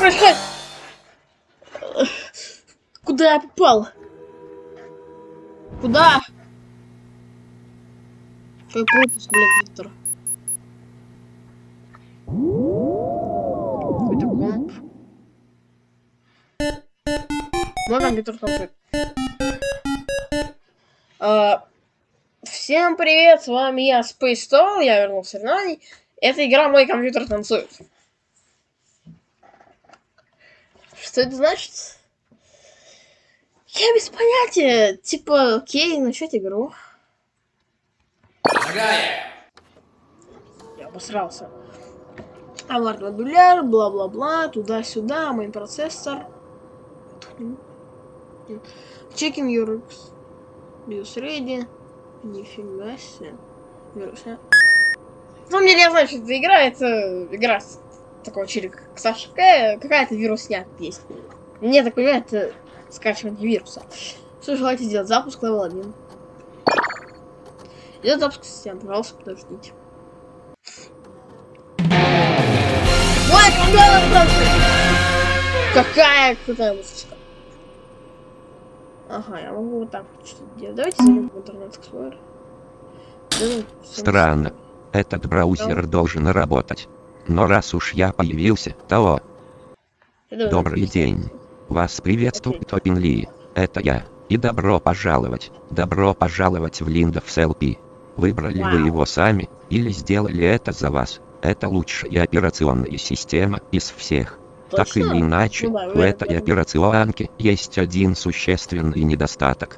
происходит? Куда я попал? Куда? Какой пропуск, блядь, Виктор? Какой-то комп. Мой компьютер компьютер. Всем привет, с вами я, Space Toll, я вернулся на ней. Эта игра «Мой компьютер танцует». Что это значит? Я без понятия. Типа, окей, начать игру. Я обосрался. Авард модуляр, бла-бла-бла, туда-сюда, мой процессор. Checking your use ready. Нифига себе. Вирусная. На самом деле я знаю, что эта игра, игра такого челика, как Саша. Какая-то вирусня есть. Мне так понимаю, это скачивание вируса. Что желаете сделать? Запуск левел 1. Идет запуск системы, пожалуйста, подождите. Ой, какая крутая музычка. Ага, я могу вот так что-то делать. Давайте зайдем в Internet Explorer. Странно. Этот браузер должен работать. Но раз уж я появился, то... Добрый день. Вас приветствует OpenLi. Это я. И добро пожаловать. Добро пожаловать в Windows LP. Выбрали вы его сами, или сделали это за вас. Это лучшая операционная система из всех. Точно? Так или иначе, в этой операционке есть один существенный недостаток.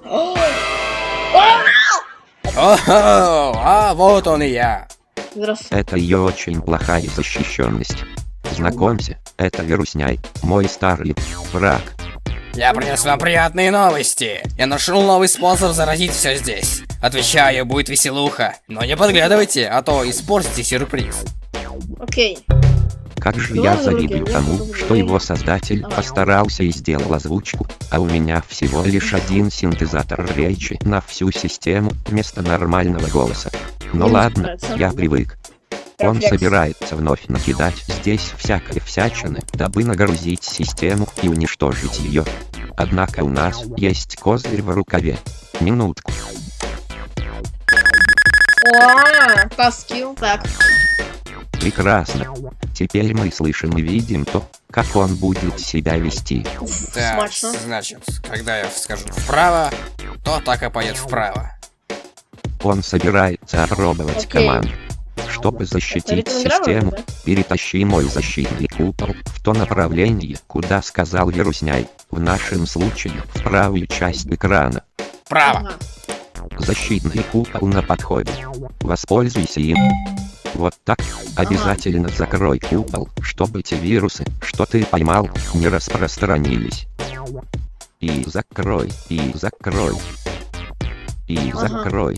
А вот он и я. Это ее очень плохая защищенность. Знакомься, это Вирусняй, мой старый враг. Я принес вам приятные новости. Я нашел новый способ заразить все здесь. Отвечаю, будет веселуха. Но не подглядывайте, а то испортите сюрприз. Окей. Как же я завидую тому, что его создатель постарался и сделал озвучку, а у меня всего лишь один синтезатор речи на всю систему вместо нормального голоса. Но ладно, я привык. Он собирается вновь накидать здесь всякой всячины, дабы нагрузить систему и уничтожить ее. Однако у нас есть козырь в рукаве. Минутку. О, таскил. Так. Прекрасно. Теперь мы слышим и видим то, как он будет себя вести. Так, Смачно. значит, когда я скажу вправо, то так и пойдет вправо. Он собирается опробовать Окей. команду. Чтобы защитить Это игра систему, вроде, да? перетащи мой защитный купол в то направление, куда сказал Вирусняй, в нашем случае в правую часть экрана. Вправо. Ага. Защитный купол на подходе. Воспользуйся им. Вот так. Обязательно закрой купол, чтобы те вирусы, что ты поймал, не распространились. И закрой, и закрой. И Ага. закрой.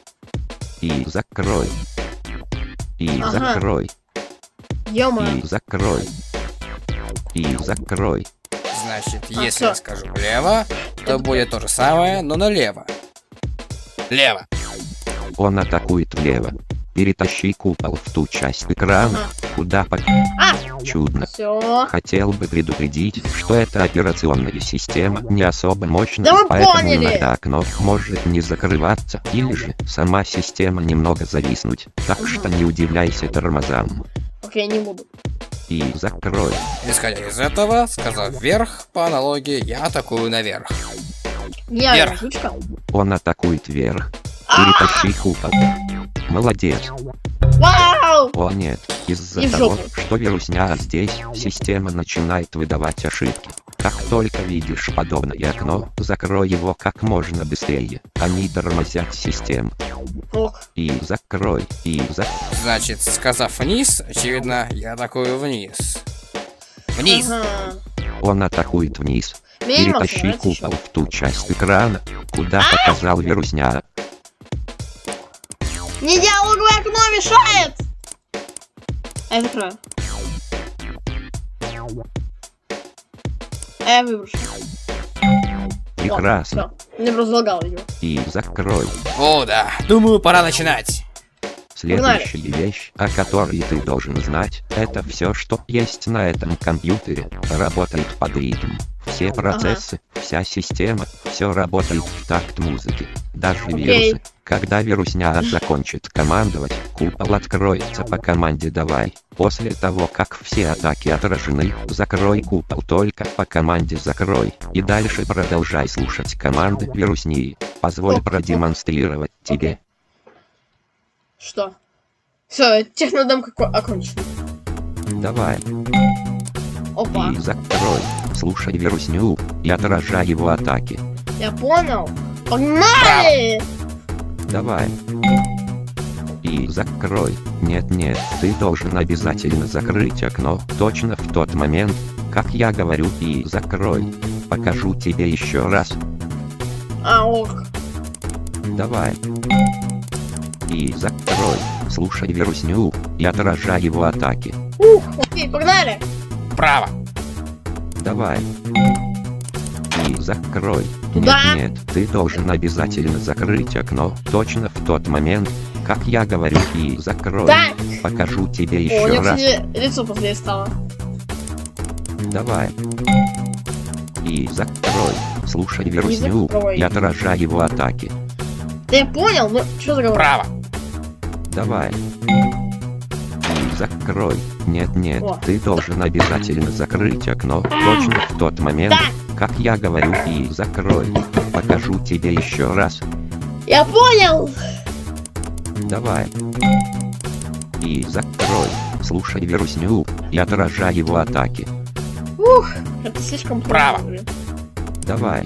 И закрой. И Ага. закрой. Ё-моё. И закрой. И закрой. Значит, А, если всё. я скажу влево, то будет то же самое, но налево. Лево. Он атакует влево. Перетащи купол в ту часть экрана, Ага. куда по... А! Чудно. Все. Хотел бы предупредить, что эта операционная система не особо мощная, Да мы поэтому поняли. иногда окно может не закрываться, или же сама система немного зависнуть, так что не удивляйся тормозам. Окей, не буду. И закрой. Исходя из этого, сказав вверх, по аналогии, я атакую наверх. Я Вверх. озвучка. Он атакует вверх. Перетащи купол. Молодец. Вау! О нет, из-за И в того, жопу. что вирусня здесь, система начинает выдавать ошибки. Как только видишь подобное окно, закрой его как можно быстрее. Они тормозят систему. Ох. И закрой, и Значит, сказав вниз, очевидно, я атакую вниз. Вниз. Ага. Он атакует вниз. Мне не Перетащи нравится купол ещё. в ту часть экрана, куда показал вирусня. Не диалоговое окно мешает! Я закрою. Я выброшу. Прекрасно. Мне просто залагало, видимо. И закрой. О, да. Думаю, пора начинать. Следующая вещь, о которой ты должен знать, это все, что есть на этом компьютере, работает под ритм. Все процессы, вся система, все работает в такт музыки. Даже вирусы. Когда вирусня закончит командовать, купол откроется по команде «давай». После того, как все атаки отражены, закрой купол только по команде «закрой». И дальше продолжай слушать команды вируснии. Позволь продемонстрировать тебе. Что? Все, технодемка окончена. Давай. Опа. И закрой. Слушай вирусню и отражай его атаки. Я понял. Погнали! Давай. И закрой. Нет, ты должен обязательно закрыть окно точно в тот момент, как я говорю, и закрой. Покажу тебе еще раз. Ок. Давай. И закрой. Слушай вирусню и отражай его атаки. Окей, погнали. Право. Давай. И закрой. Туда. Нет, ты должен обязательно закрыть окно точно в тот момент, как я говорю, и закрой. Так. Покажу тебе О, у еще него, раз. кстати, лицо после стало. Давай. И закрой. Слушай вирусню закрой. и отражай его атаки. Да я понял, ну что за говорю? Право. Давай. И закрой. Нет, О. ты должен обязательно закрыть окно точно в тот момент, как я говорю, и закрой. Покажу тебе еще раз. Я понял. Давай. И закрой. Слушай вирусню и отражай его атаки. Это слишком Право. трудно, блин. Давай.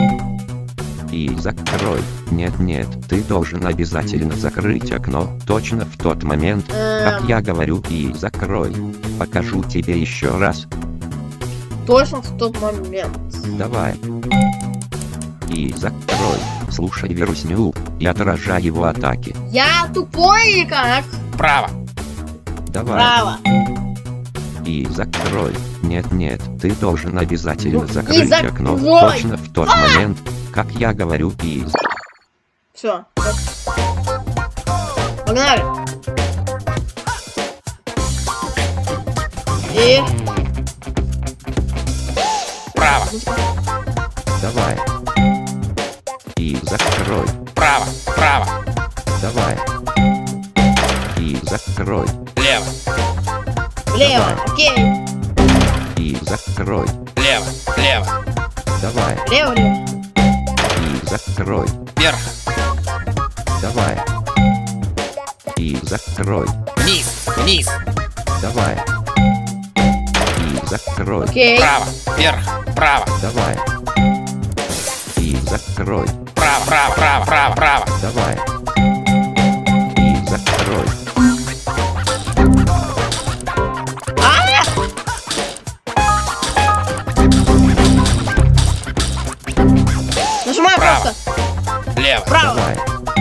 И закрой. Нет, ты должен обязательно закрыть окно точно в тот момент, как я говорю, и закрой. Покажу тебе еще раз. Точно в тот момент. Давай. И закрой. Слушай вирусню и отражай его атаки. Я тупой или как? Право. Давай. Право. И закрой. Нет, ты должен обязательно закрыть закрой. окно точно в тот момент, как я говорю, и... Все. Погнали. И... Право. Давай. И закрой. Право. Право. Давай. И закрой. Лево. Влево. Окей. И закрой. Лево. Лево. Давай. Лево, лево. И закрой. Вверх. Давай. И закрой. Вниз. Вниз. Давай. И закрой. Окей. Право. Вверх. Право. Давай. И закрой. Право. Право. Право. Право. Право. Давай. И закрой. Нажимаю Право. просто. Лево. Право. Давай.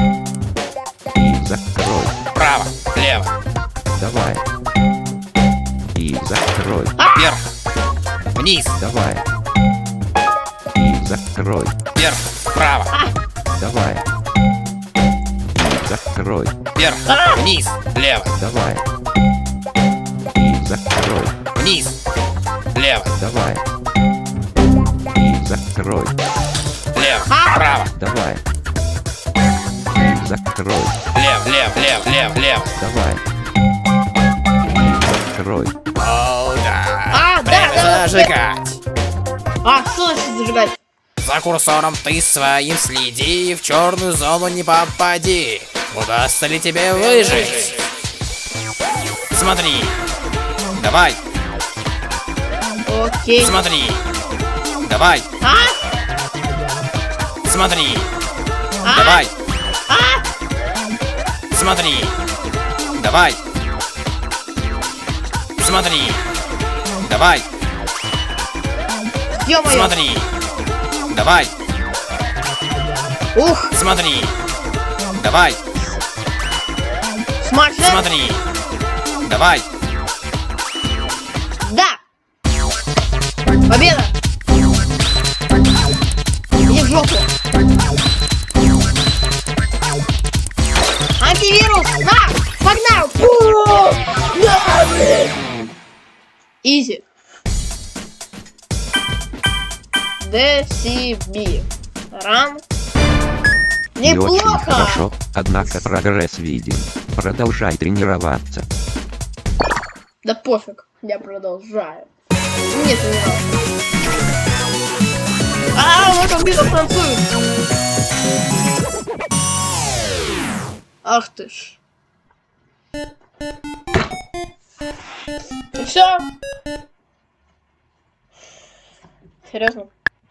И закрой. Право. Лево. Давай. И закрой. Вверх. Вниз. Давай. И закрой. Вверх. Право. Давай. И закрой. Вверх. Вниз. Лево. Давай. И закрой. Вниз. Лево. Давай. И закрой. Лево. Право. Давай. И закрой. Лево. Лево. Лево. Лево. Лево. Давай. И закрой. О, да. Да. Время зажигать. Что значит зажигать? За курсором ты своим следи, в черную зону не попади. Удастся ли тебе выжить? Смотри. Давай. Окей. Смотри. Давай. Смотри. Давай. Смотри. Давай. Смотри. Давай. Ё-моё. Смотри. Давай. Ух, Смотри. Давай. смачно. Смотри. Давай. Да. Победа. Иди в жопу. Антивирус. На. Изи. DCB. Ран. Не очень Неплохо. хорошо, однако прогресс виден. Продолжай тренироваться. Да пофиг, я продолжаю. Нет, не надо. Мой компьютер танцует. Ах ты ж. И все. Серьезно.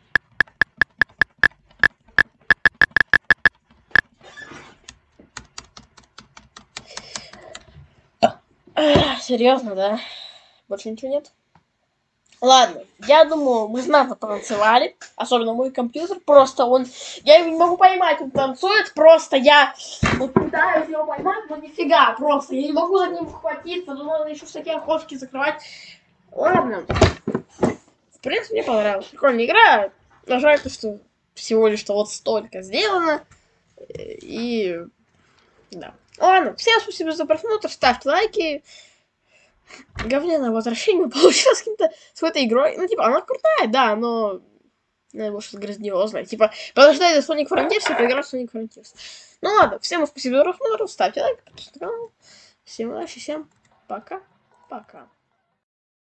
Серьезно, да? Больше ничего нет? Ладно, я думаю, мы знатно танцевали. Особенно мой компьютер. Просто он... Я его не могу поймать, он танцует. Просто я вот пытаюсь его поймать, но нифига. Просто я не могу за ним ухватиться. Но надо еще всякие окошки закрывать. Ладно. В принципе, мне понравилось. Прикольная игра. Но жаль, что всего лишь-то вот столько сделано. И... Да. Ладно, всем спасибо за просмотр. Ставьте лайки. Говняное возвращение получилось каким-то с этой игрой. Ну, типа, она крутая, да, но... Надо было что-то грандиозное. Типа, подождать до Sonic Frontiers и поиграть в Sonic Frontiers. Ну ладно, всем спасибо за просмотр. Ставьте лайк, подписывайтесь на канал. Всем удачи, всем пока. Пока.